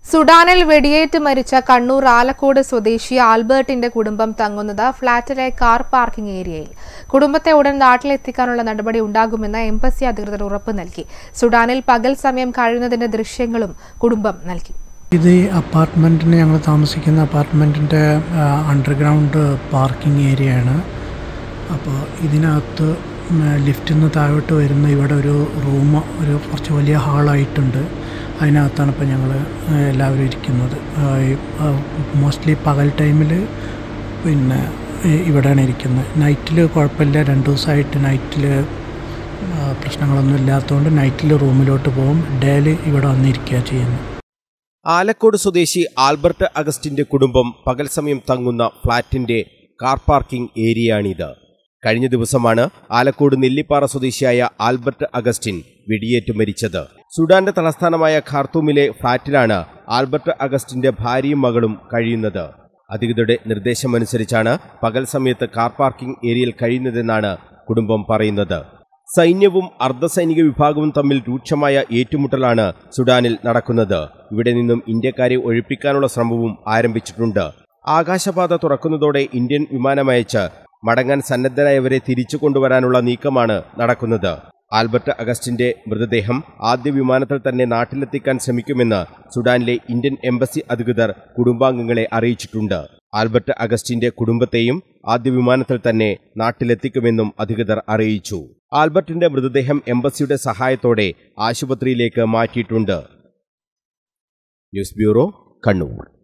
സുഡാനിൽ വെടിയേറ്റ് മരിച്ച കണ്ണൂർ ആലക്കോട് സ്വദേശി ആൽബർട്ടിന്റെ കുടുംബം തങ്ങുന്നത് ഫ്ളാറ്റിലെ കാർ പാർക്കിംഗ് ഏരിയയിൽ. കുടുംബത്തെ ഉടൻ നാട്ടിലെത്തിക്കാനുള്ള നടപടി ഉണ്ടാകുമെന്ന് എംബസി അധികൃതർ ഉറപ്പ് നൽകി. സുഡാനിൽ പകൽ സമയം കഴിയുന്നതിന്റെ ദൃശ്യങ്ങളും കുടുംബം നൽകി. ഇത് അപ്പാർട്ട്മെന്റിന് ഞങ്ങൾ താമസിക്കുന്ന അപ്പാർട്ട്മെന്റിന്റെ അണ്ടർഗ്രൗണ്ട് പാർക്കിംഗ് ഏരിയയാണ്. അപ്പോൾ ഇതിനകത്ത് ലിഫ്റ്റിൽ നിന്ന് താഴോട്ട് വരുന്ന ഇവിടെ ഒരു റൂം, ഒരു കുറച്ച് വലിയ ഹാളായിട്ടുണ്ട്. അതിനകത്താണ് ഇപ്പോൾ ഞങ്ങൾ എല്ലാവരും ഇരിക്കുന്നത്. മോസ്റ്റ്ലി പകൽ ടൈമിൽ പിന്നെ ഇവിടെയാണ് ഇരിക്കുന്നത്. നൈറ്റിൽ കുഴപ്പമില്ല. 2 ദിവസമായിട്ട് നൈറ്റിൽ പ്രശ്നങ്ങളൊന്നും ഇല്ലാത്തതുകൊണ്ട് നൈറ്റിൽ റൂമിലോട്ട് പോകും. ഡേയിൽ ഇവിടെ വന്നിരിക്കുക ചെയ്യുന്നു. ആലക്കോട് സ്വദേശി ആൽബർട്ട അഗസ്റ്റിന്റെ കുടുംബം പകൽ സമയം തങ്ങുന്ന ഫ്ളാറ്റിന്റെ കാർ പാർക്കിംഗ് ഏരിയയാണിത്. കഴിഞ്ഞ ദിവസമാണ് ആലക്കോട് നെല്ലിപ്പാറ സ്വദേശിയായ ആൽബർട്ട അഗസ്റ്റിൻ വെടിയേറ്റ് മരിച്ചത്. സുഡാന്റെ തലസ്ഥാനമായ ഖാർത്തൂമിലെ ഫ്ളാറ്റിലാണ് ആൽബർട്ട അഗസ്റ്റിന്റെ ഭാര്യയും മകളും കഴിയുന്നത്. അധികൃതരുടെ നിർദ്ദേശമനുസരിച്ചാണ് പകൽ സമയത്ത് കാർ പാർക്കിംഗ് ഏരിയയിൽ കഴിയുന്നതെന്നാണ് കുടുംബം പറയുന്നത്. സൈന്യവും അർദ്ധസൈനിക വിഭാഗവും തമ്മിൽ രൂക്ഷമായ ഏറ്റുമുട്ടലാണ് സുഡാനിൽ നടക്കുന്നത്. ഇവിടെ നിന്നും ഇന്ത്യക്കാരെ ഒഴിപ്പിക്കാനുള്ള ശ്രമവും ആരംഭിച്ചിട്ടുണ്ട്. ആകാശപാത തുറക്കുന്നതോടെ ഇന്ത്യൻ വിമാനമയച്ച് മടങ്ങാൻ സന്നദ്ധരായവരെ തിരിച്ചു കൊണ്ടുവരാനുള്ള നീക്കമാണ് നടക്കുന്നത്. ആൽബർട്ട അഗസ്റ്റിന്റെ മൃതദേഹം ആദ്യ വിമാനത്തിൽ തന്നെ നാട്ടിലെത്തിക്കാൻ ശ്രമിക്കുമെന്ന് സുഡാനിലെ ഇന്ത്യൻ എംബസി അധികൃതർ കുടുംബാംഗങ്ങളെ അറിയിച്ചിട്ടുണ്ട്. ആൽബർട്ട അഗസ്റ്റിന്റെ കുടുംബത്തെയും ആദ്യ വിമാനത്തിൽ തന്നെ നാട്ടിലെത്തിക്കുമെന്നും അധികൃതർ അറിയിച്ചു. ആൽബർട്ടിന്റെ മൃതദേഹം എംബസിയുടെ സഹായത്തോടെ ആശുപത്രിയിലേക്ക് മാറ്റിയിട്ടുണ്ട്. News bureau, Kannur.